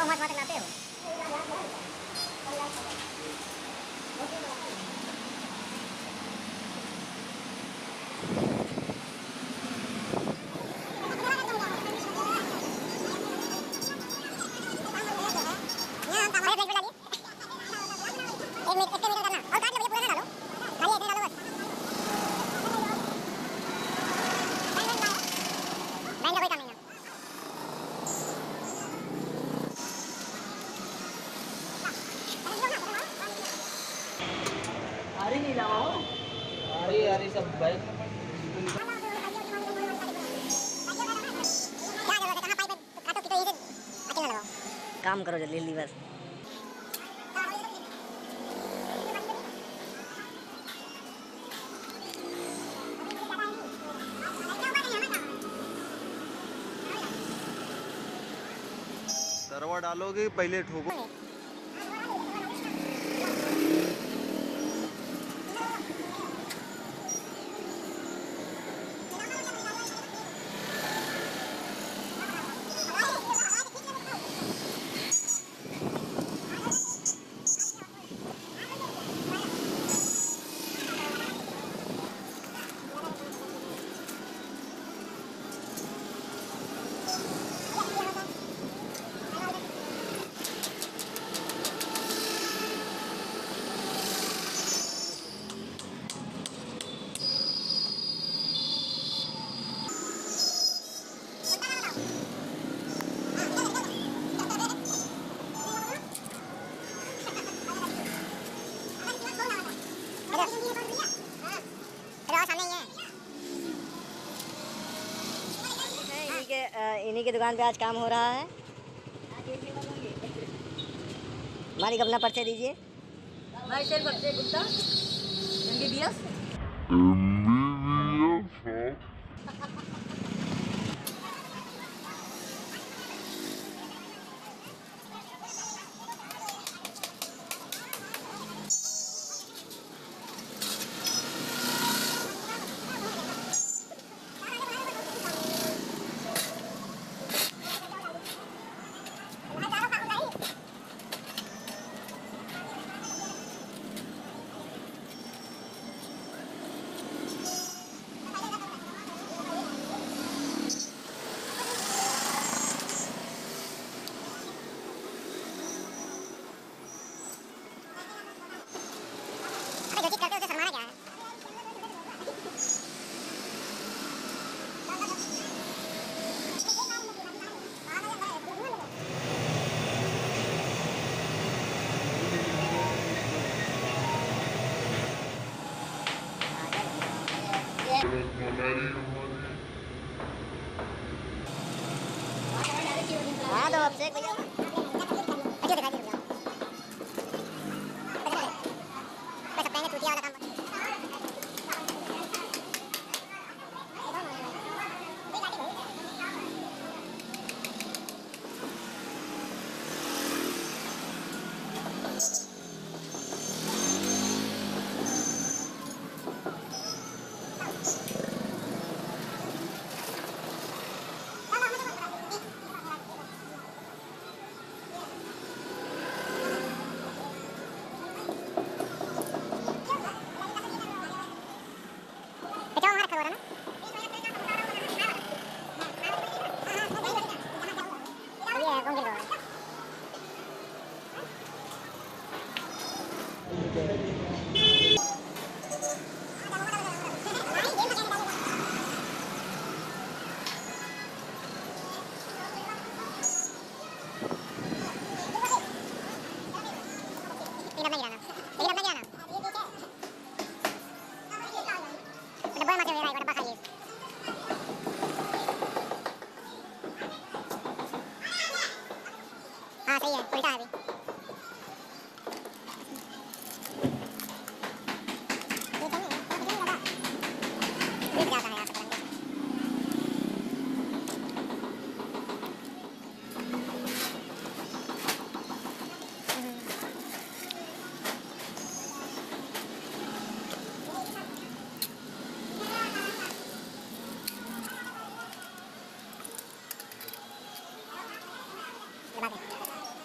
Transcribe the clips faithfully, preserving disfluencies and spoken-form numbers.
वो मत मत लाते हो। अरे नहीं लाओ, अरे अरे सब बैग काम करो जल्दी जल्दी बस। सरवा डालोगे पहले ठोको। इन्हीं की दुकान पे आज काम हो रहा है। मालिक अपना पर्चे दीजिए। भाई सर पर्चे गुप्ता एमबीबीएस हाँ तो अब से भैया हाँ सही है, उल्टा है अभी। दबा दे।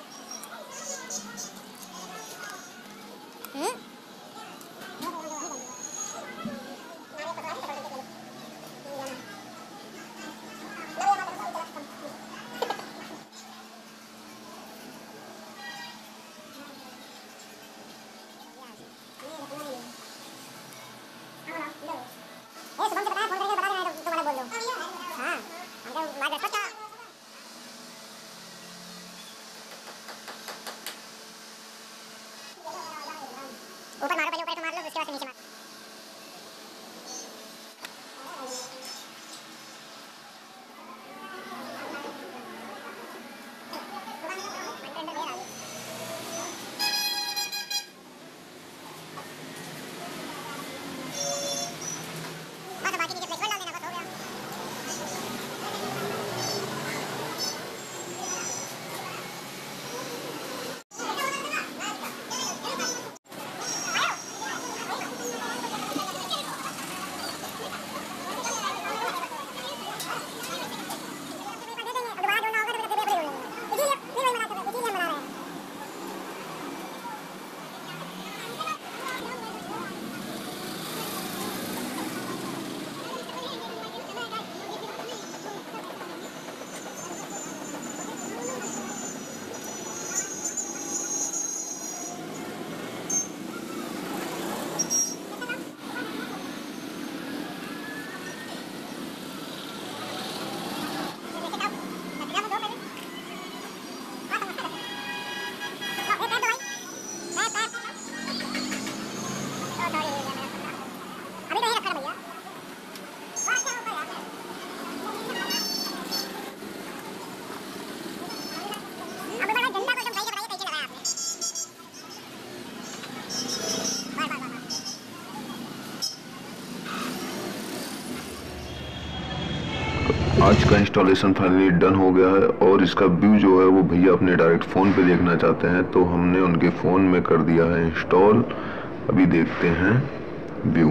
आज का इंस्टॉलेशन फाइनली डन हो गया है और इसका व्यू जो है वो भैया अपने डायरेक्ट फ़ोन पे देखना चाहते हैं, तो हमने उनके फ़ोन में कर दिया है इंस्टॉल। अभी देखते हैं व्यू।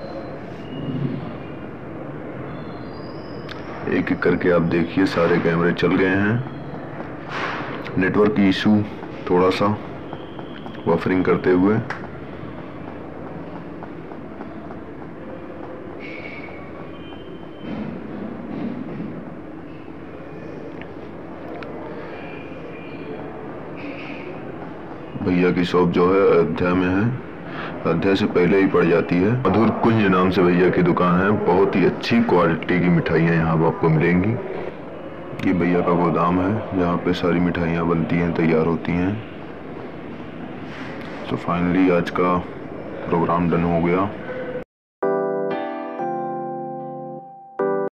एक एक करके आप देखिए, सारे कैमरे चल गए हैं। नेटवर्क की इशू थोड़ा सा बफरिंग करते हुए। भैया की शॉप जो है अयोध्या में है, अयोध्या से पहले ही पड़ जाती है। मधुर कुंज नाम से भैया की दुकान है। बहुत ही अच्छी क्वालिटी की मिठाइयाँ यहाँ आपको मिलेंगी। ये भैया का गोदाम है जहाँ पे सारी मिठाइयाँ बनती हैं, तैयार होती हैं। तो फाइनली आज का प्रोग्राम डन हो गया।